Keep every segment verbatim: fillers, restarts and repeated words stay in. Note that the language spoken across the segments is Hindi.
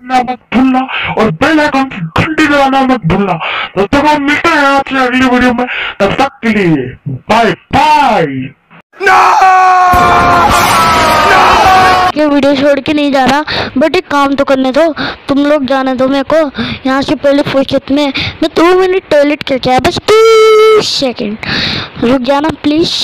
करना मत भूलना और बेल आइकन की घंटी दबाना मत भूलना। तब तक हम मिलते हैं आपसे अगली वीडियो में, तब तक के लिए बाय बाय। ये वीडियो छोड़ के नहीं जा रहा, बट एक काम तो करने दो, तुम लोग जाने दो मेरे को यहाँ से। पहले फुर्सत में मैं दो मिनट टॉयलेट करके आया, बस तीस सेकंड रुक जाना please.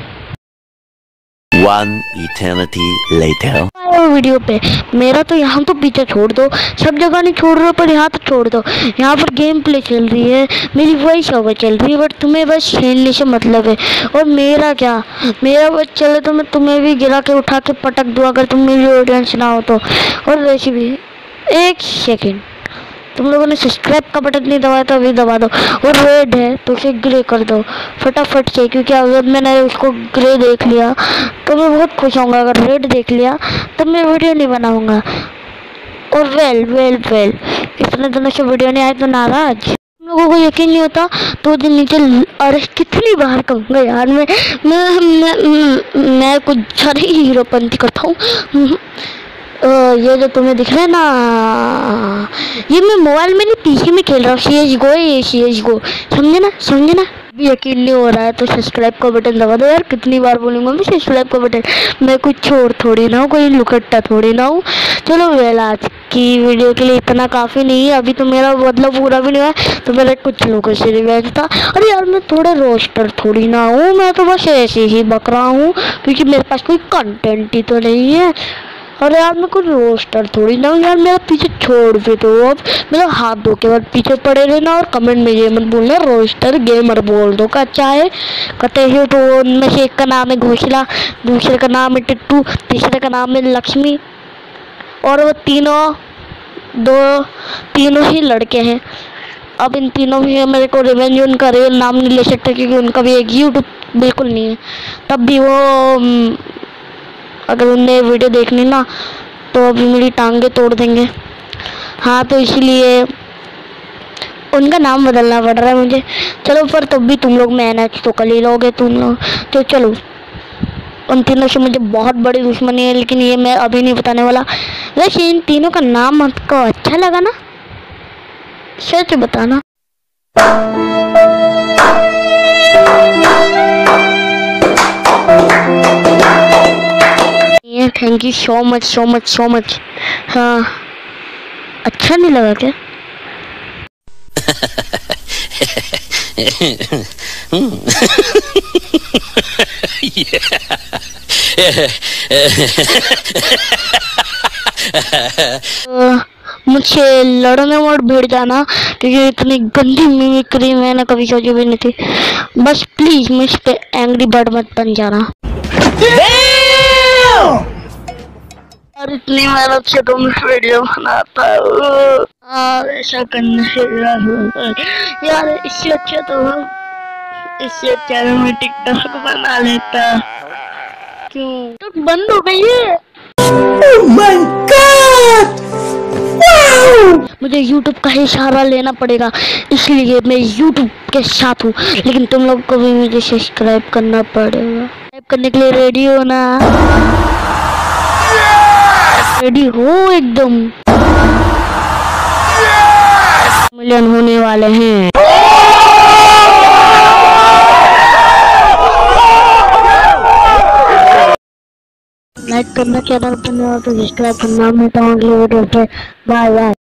One eternity later. Video पे मेरा तो यहाँ तो पीछे छोड़ दो, सब जगह नहीं छोड़ रहे हो पर यहाँ तो छोड़ दो। यहाँ पर गेम प्ले चल रही है, मेरी वॉइस ओवर चल रही है, बट तुम्हें बस खेलने से मतलब है। और मेरा क्या, मेरा बस चले तो मैं तुम्हें भी गिरा के उठा के पटक दूँ अगर तुम मेरी ऑडियंस ना हो तो। और वैसे भी एक सेकेंड, तुम लोगों ने सब्सक्राइब का बटन नहीं दबाया तो अभी दबा दो। और रेड है तो उसे ग्रे कर दो फटाफट से, क्योंकि अगर मैंने उसको ग्रे देख लिया तो मैं बहुत खुश होऊंगा। अगर रेड देख लिया तब मैं वीडियो नहीं बनाऊंगा। और वेल वेल वेल इतने दिनों से वीडियो नहीं आए तो नाराज। तुम लोगों को यकीन नहीं होता तो दिन नीचे, अरे कितनी बार कहूँगा यार, मैं मैं मैं, मैं, मैं कुछ ज़्यादा ही हीरोपंती करता हूँ। ये जो तुम्हें दिख रहा है ना, ये मैं मोबाइल में नहीं पीसी में खेल रहा हूँ, सी एच गो है ये, सी एच गो, समझे ना समझे ना। भी यकीन नहीं हो रहा है तो सब्सक्राइब का बटन दबा दो यार, कितनी बार बोलूँगा मैं सब्सक्राइब का बटन। मैं कुछ चोर थोड़ी ना हूँ, कोई लुकट्टा थोड़ी ना हूँ। चलो वेल आज की वीडियो के लिए इतना काफ़ी नहीं है, अभी तो मेरा मतलब पूरा भी नहीं हुआ तो मेरा कुछ लोगों से रिवेंज था। अरे यार मैं थोड़ा रोस्टर थोड़ी ना हूँ, मैं तो बस ऐसे ही बक रहा हूँ क्योंकि मेरे पास कोई कंटेंट ही तो नहीं है। अरे यार मैं कोई रोस्टर थोड़ी ना हूँ यार, मेरा पीछे छोड़ भी दो अब, मेरा हाथ धो के बाद पीछे पड़े रहना। और कमेंट में ये मत बोलना रोस्टर गेमर बोल दो का अच्छा है। कहते हैं तो उनमें से एक का नाम है घोषला, दूसरे का नाम है टिट्टू, तीसरे का नाम है लक्ष्मी, और वो तीनों दो तीनों ही लड़के हैं। अब इन तीनों में मेरे को रिवेंज उनका रियल नाम नहीं ले सकता क्योंकि उनका भी एक यूट्यूब बिल्कुल नहीं है। तब भी वो अगर उनने वीडियो देखनी ना तो अभी मेरी टांगे तोड़ देंगे। हाँ तो इसलिए उनका नाम बदलना पड़ रहा है मुझे। चलो पर तब भी तुम लोग मैनेज तो कर ही लोगे तुम लोग। तो चलो उन तीनों से मुझे बहुत बड़ी दुश्मनी है, लेकिन ये मैं अभी नहीं बताने वाला। वैसे इन तीनों का नाम आपको अच्छा लगा ना, सच बताना। Thank you so much so much so much. हाँ अच्छा नहीं लगा क्या? मुझे लड़ने मत भिड़ जाना क्योंकि इतनी गंदी मिमिक्री मैंने कभी सोची भी नहीं थी। बस प्लीज मुझ पे एंग्री बर्ड मत बन जाना। और इतनी मेहनत से तुम वीडियो बनाता हो, ऐसा करने से यार इससे अच्छा तो इससे अच्छा मैं टिकटॉक बना लेता। क्यों तो बंद हो गई है? Oh my God! Wow! मुझे YouTube का ही सहारा लेना पड़ेगा, इसलिए मैं YouTube के साथ हूँ। लेकिन तुम लोग को भी मुझे सब्सक्राइब करना पड़ेगा। सब्सक्राइब करने के लिए रेडी हो ना? रेडी हो एकदम? मिलियन होने वाले हैं। लाइक करना, चैनल पर नया तो सब्सक्राइब करना। मिलता हूँ अगले वीडियो पे। Bye bye.